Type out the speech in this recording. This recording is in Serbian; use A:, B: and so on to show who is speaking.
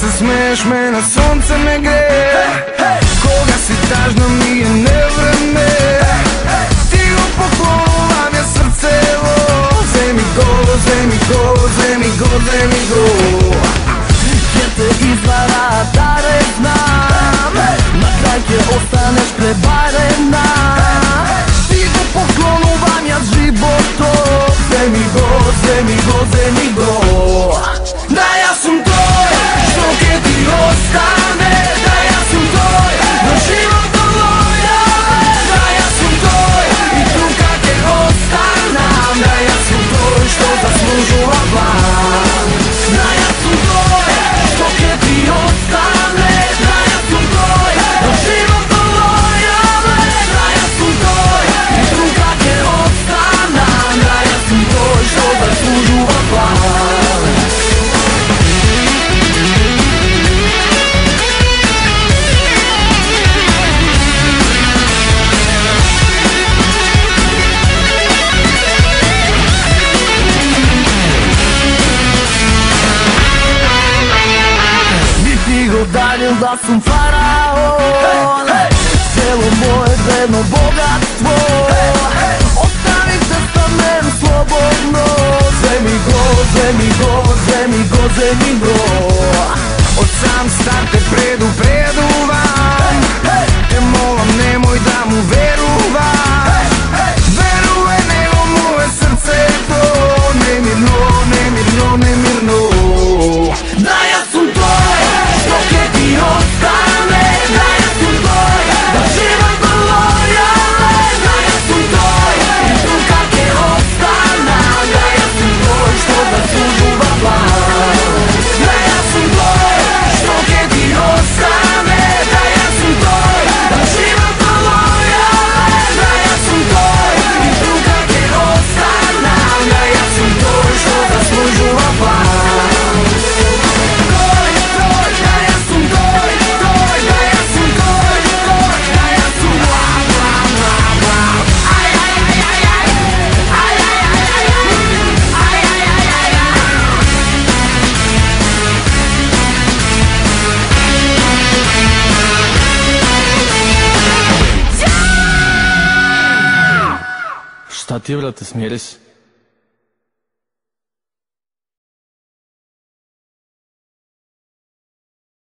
A: se smeješ me na sunce me gre. Koga si tažna mi je nevreme. Ti go poklonila mi je srce. Zemi go, zemi go, zemi go, zemi go.
B: Gdje te izvara da ne znam, na kraj gdje ostaneš prevarena. Ti go poklonila mi je životom.
A: Zemi go, zemi go, zemi go.
B: Da ja sam tvoj, što kad ti ostane. Da ja sam tvoj, da život dovolja. Da ja sam tvoj, i tu kad te ostanam. Da ja sam tvoj, što zaslužuva plan. Da ja sam tvoj, što kad ti ostane. Da ja sam tvoj, da život dovolja. Da ja sam tvoj, i tu kad te ostanam. Da ja sam tvoj, što zaslužuva plan. Udaljil da sam faraon, celo moje vredno bogatstvo. Ostavi testament slobodno.
A: Zemi go, zemi go, zemi go, zemi go. Od sam start te preduvam. Te molam nemoj da mu veruvam. Veruje nego moje srce to. Nemirno, nemirno, nemirno.
B: Da ja sam tvoj, što kad ti ostane. Da ja sam tvoj, da život dovolja. Da ja sam tvoj, i tu kad te ostanam. Da ja sam tvoj, što zaslužuva plan. Da ja sam tvoj, što kad ti ostane. Da ja sam tvoj, da život dovolja. Da ja sam tvoj, i tu kad te ostanam. Da ja sam tvoj, što zaslužuva plan.
C: Šta ti, brate, smiri se?